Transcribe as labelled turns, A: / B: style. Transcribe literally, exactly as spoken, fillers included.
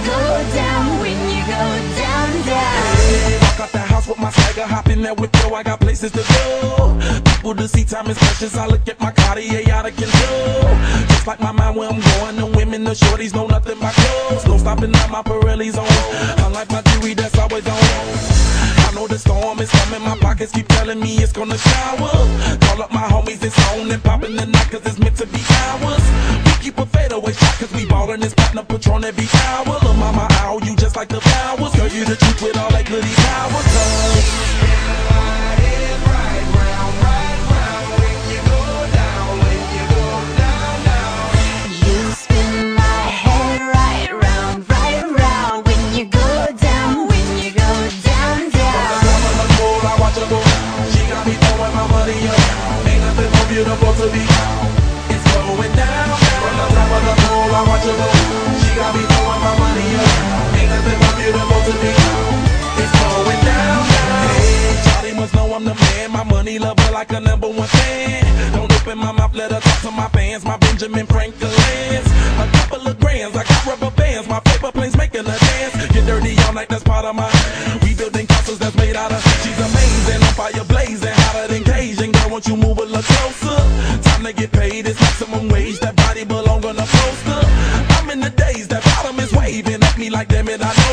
A: go down, when you go down, down.
B: Hey, walk out the house with my swagger, hop in there with yo, I got places to go. People to see, time is precious, I look at my Cartier out of control. Just like my mind where I'm going, the women, the shorties know nothing but clothes. No stopping at my Pirelli's on, unlike my jewelry that's always on. I know the storm is coming, my pockets keep telling me it's gonna shower. Call up my homies, it's on and popping the night cause it's meant to be ours. We keep a fadeaway shot cause we ballin' this platinum Patron every hour. Lil' mama, ow, you just like the flowers. Girl, you the truth with all that goody power. Cause beautiful to be, it's going down. From the top of the pole, I watch her go. She got me throwing my money up. Ain't nothing more beautiful to be, it's going down. Hey, Charlie must know I'm the man. My money lover like a number one fan. Don't open my mouth, let her talk to my fans. My Benjamin Franklin's, a couple of grands. I got rubber bands. My paper planes making her dance. Get dirty all night, that's part of my. We building castles that's made out of. She's amazing, on fire blazing, hotter than Cajun. Girl, won't you move a little closer? Time to get paid, it's maximum wage. That body belong on a poster. I'm in the days, that bottom is waving at me like damn it, I know.